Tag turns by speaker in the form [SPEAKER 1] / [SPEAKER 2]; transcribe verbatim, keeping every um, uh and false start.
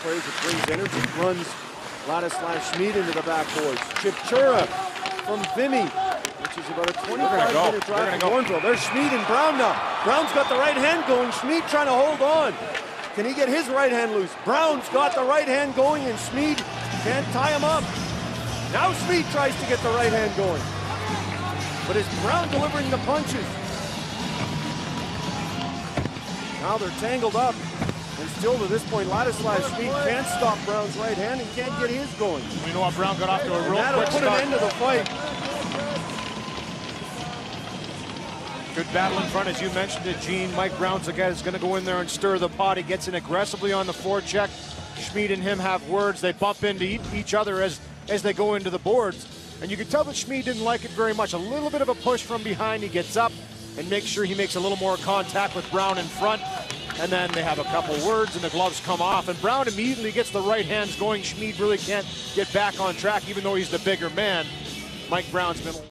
[SPEAKER 1] players. It brings energy. Runs Ladislav Smid into the backboards. Chipchura from Vimy, which is about a twenty-five minute drive to Warrenville. There's Smid and Brown now. Brown's got the right hand going. Smid trying to hold on. Can he get his right hand loose? Brown's got the right hand going, and Smid can't tie him up. Now Smid tries to get the right hand going. But is Brown delivering the punches? Now they're tangled up. And still to this point, Ladislav Smid can't stop Brown's right hand and can't get his going.
[SPEAKER 2] We know what Brown got off to a real
[SPEAKER 1] That'll
[SPEAKER 2] quick
[SPEAKER 1] put
[SPEAKER 2] start.
[SPEAKER 1] an end to the fight.
[SPEAKER 2] Good battle in front, as you mentioned it, Gene. Mike Brown's the guy that's going to go in there and stir the pot. He gets in aggressively on the forecheck. Smid and him have words. They bump into each other as, as they go into the boards. And you can tell that Smid didn't like it very much. A little bit of a push from behind. He gets up and makes sure he makes a little more contact with Brown in front. And then they have a couple words and the gloves come off. And Brown immediately gets the right hands going. Smid really can't get back on track, even though he's the bigger man. Mike Brown's been